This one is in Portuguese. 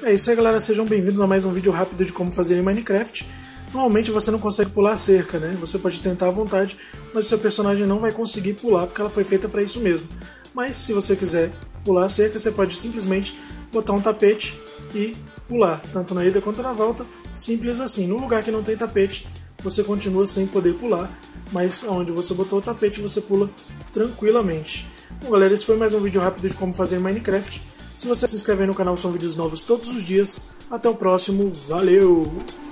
É isso aí, galera, sejam bem-vindos a mais um vídeo rápido de como fazer em Minecraft. Normalmente você não consegue pular a cerca, né? Você pode tentar à vontade, mas o seu personagem não vai conseguir pular porque ela foi feita para isso mesmo. Mas se você quiser pular a cerca, você pode simplesmente botar um tapete e pular, tanto na ida quanto na volta, simples assim. No lugar que não tem tapete, você continua sem poder pular, mas onde você botou o tapete, você pula tranquilamente. Bom, galera, esse foi mais um vídeo rápido de como fazer em Minecraft. Se você se inscrever no canal, são vídeos novos todos os dias. Até o próximo, valeu!